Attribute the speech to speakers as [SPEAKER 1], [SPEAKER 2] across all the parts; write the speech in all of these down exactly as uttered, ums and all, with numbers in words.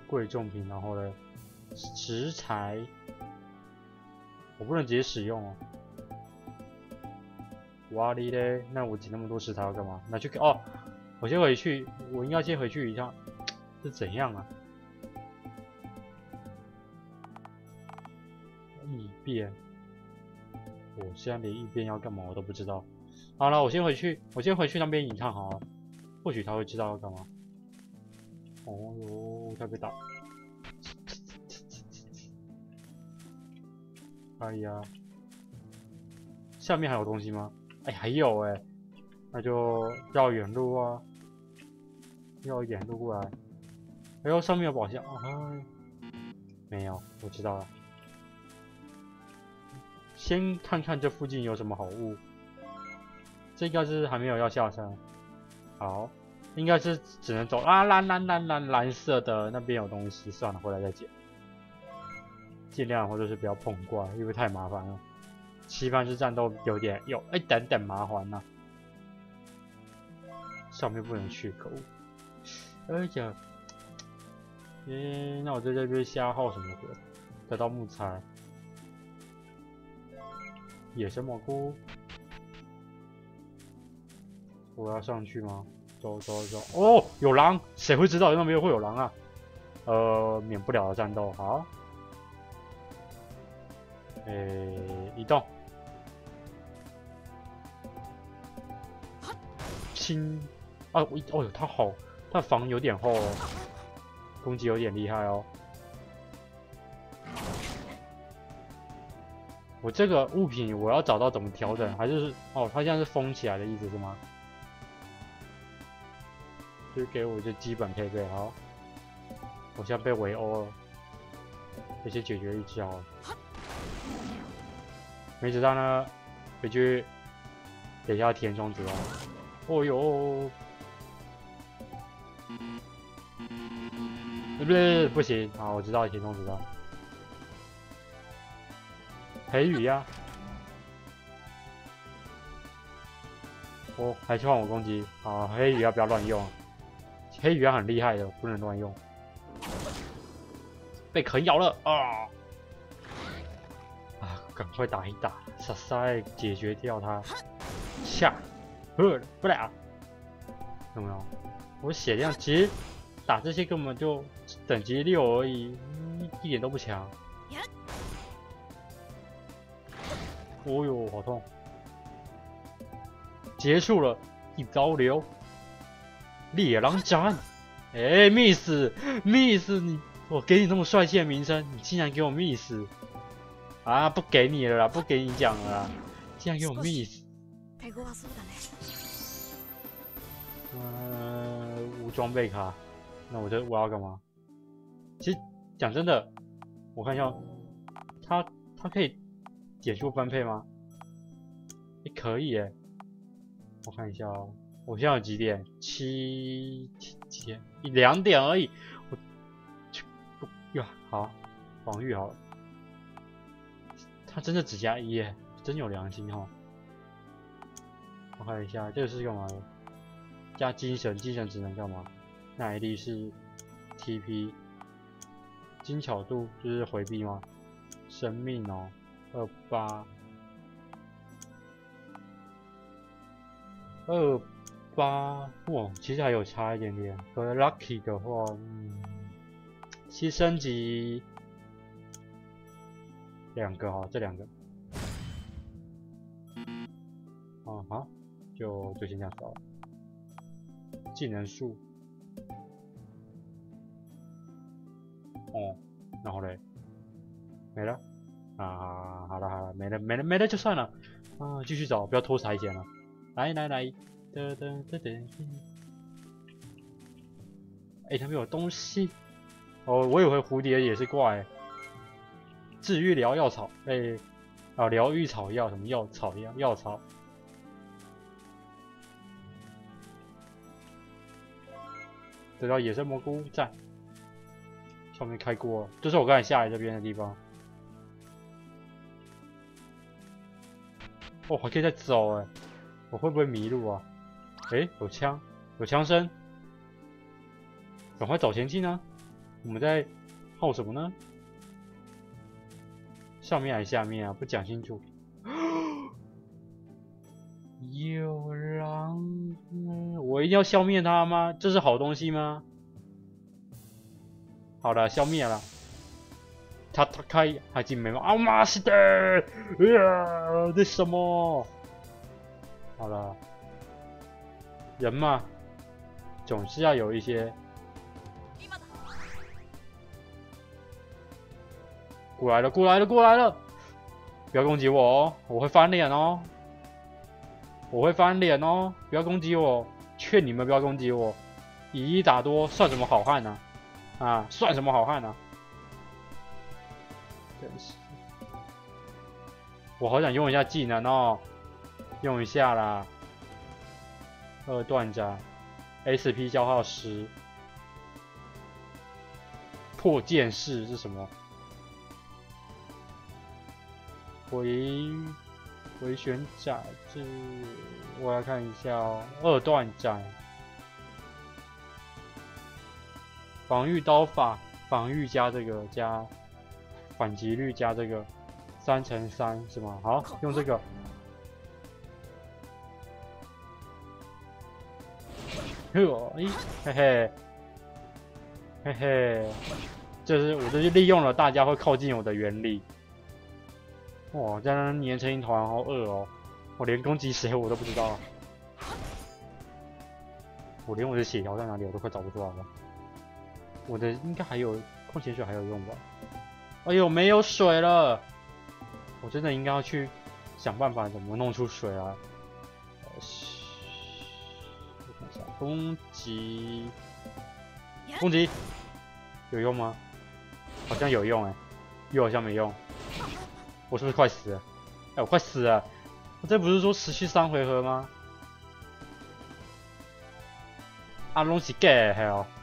[SPEAKER 1] 贵重品，然后呢，食材，我不能直接使用哦。哇哩嘞，那我捡那么多食材要干嘛？拿去给哦，我先回去，我应该先回去一趟，是怎样啊？异变，我现在连异变要干嘛我都不知道。好了，我先回去，我先回去那边一趟好了，或许他会知道要干嘛。哦哟，他被打。哎呀，下面还有东西吗？哎，还有哎，那就绕远路啊，绕一点路过来。哎呦，上面有宝箱，哎，没有，我知道了。先看看这附近有什么好物。这应该是还没有要下山。好，应该是只能走啊，蓝蓝蓝蓝蓝色的那边有东西，算了，回来再捡。尽量或者是不要碰怪，因为太麻烦了。棋盘式战斗有点有一点点麻烦呐、啊。上面不能去，可恶！哎呀，诶，那我在这边瞎耗什么的？得到木材，野生蘑菇，我要上去吗？走走走！哦，有狼！谁会知道那边会有狼啊？呃，免不了的战斗，好。诶，移动。轻啊！我哦，它好，它防有点厚哦，攻击有点厉害哦。我这个物品我要找到怎么调整，还是哦，它现在是封起来的意思是吗？就给我这基本配备好。我现在被围殴了，这些解决一只好了。没子弹呢，回去等一下填充子弹。哦呦！不是不行啊！我知道填充子弹。黑羽呀！哦，还希望我攻击啊！黑羽要不要乱用？黑羽要很厉害的，不能乱用。被啃咬了啊！啊，赶快打一打，傻塞解决掉它。下，呵，不了，有没有？我血量其实打这些根本就等级六而已，嗯、一点都不强。哦呦，好痛！结束了，一刀流，猎狼斩。哎、欸、，miss miss 你，我给你那么帅气的名声，你竟然给我 miss 啊！不给你了啦，不给你讲了啦，竟然给我 miss。呃，无装备卡，那我这我要干嘛？其实讲真的，我看一下，它它可以点数分配吗？也、欸、可以耶。我看一下哦，我现在有几点？七几点？两点而已。我不呀，好，防御好了。他真的只加一耶，真有良心哈。我看一下，这个是干嘛的？加精神，精神只能干嘛？耐力是 T P， 精巧度就是回避吗？生命哦，二八，二八，哇，其实还有差一点点。和 Lucky 的话，嗯，其实升级两个哈，这两个，啊好，就就先这样搞了。技能树，哦，然后嘞，没了，啊，好了好了，没了没了没了就算了，啊，继续找，不要拖财钱了，来来来，噔噔噔噔，哎，他们有东西，哦，我以为蝴蝶也是怪，治愈疗药草，哎，啊，疗愈草药什么药草药药草。得到野生蘑菇，赞！上面开锅了，就是我刚才下来这边的地方。哦，还可以再走哎，我会不会迷路啊？哎，有枪，有枪声，赶快走前进啊！ 我们在耗什么呢？上面还是下面啊？不讲清楚。有狼！我一定要消灭它吗？这是好东西吗？好了，消灭了。他他开还进没吗？啊妈是的！啊，这什么？好了，人嘛，总是要有一些。过来了，过来了，过来了！不要攻击我哦，我会翻脸哦。我会翻脸哦！不要攻击我，劝你们不要攻击我。以一打多算什么好汉呢、啊？啊，算什么好汉呢、啊？真是，我好想用一下技能哦，用一下啦。二段斩 ，S P 消耗十，破剑士是什么？回。回旋斩是，我来看一下哦。二段斩，防御刀法，防御加这个加反击率加这个三乘三是吗？好，用这个。呵，咦，嘿嘿，嘿嘿，这是我这是利用了大家会靠近我的原理。哇，这样粘成一团，好恶哦！我连攻击谁我都不知道，我连我的血条在哪里我都快找不出来了。我的应该还有矿泉水还有用吧？哎呦，没有水了！我真的应该要去想办法怎么弄出水来。我看一下，攻击，攻击有用吗？好像有用哎、欸，又好像没用。我是不是快死了？哎、欸，我快死了！我这不是说持续三回合吗？啊，东西 get 还有，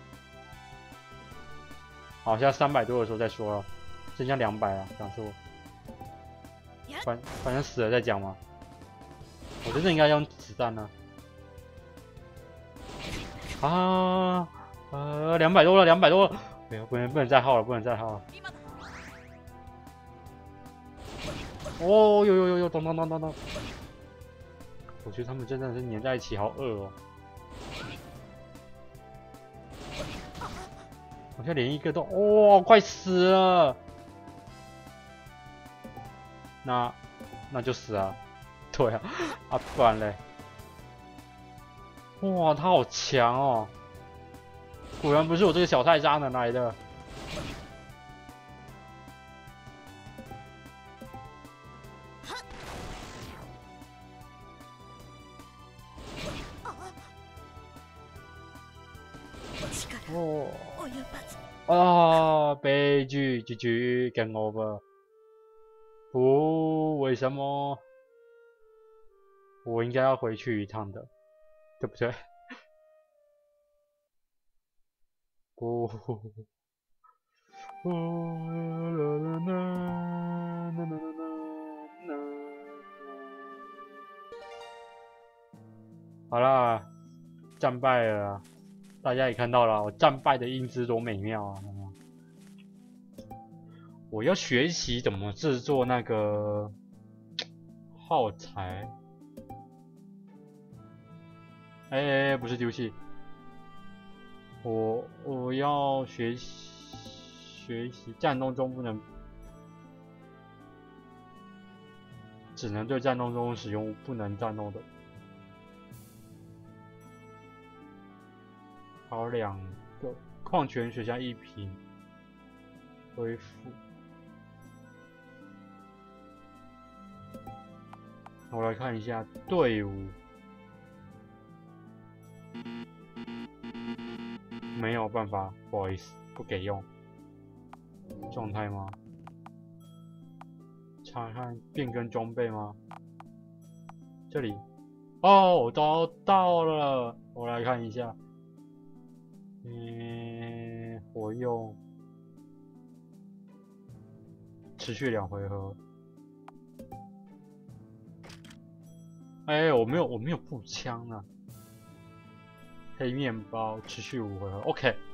[SPEAKER 1] 好，现在三百多的时候再说了，剩下两百啊，想说，反反正死了再讲嘛。我真的应该用子弹呢、啊。啊，呃，两百多了，两百多了，哎呀，不能不能再耗了，不能再耗了。哦，有有有有，咚咚咚咚咚！我觉得他们真的是粘在一起，好恶哦。好像连一个都，哇、哦，快死了！那那就死啊！对啊，啊不然嘞？哇，他好强哦！果然不是我这个小泰渣能来的。哦啊！悲剧，结局 game over。不，为什么？我应该要回去一趟的，对不对？不。好啦，战败了，大家也看到了，我战败的英姿多美妙啊！我要学习怎么制作那个耗材。哎、欸，不是丢弃，我我要学习学习战斗中不能，只能对战斗中使用，不能战斗的。好，两个矿泉水加一瓶，恢复。我来看一下队伍，没有办法，不好意思，不给用。状态吗？查看变更装备吗？这里，哦，我找到了，我来看一下。嗯，活用，持续两回合。哎、欸，我没有，我没有步枪啊。黑面包持续五回合 ，OK。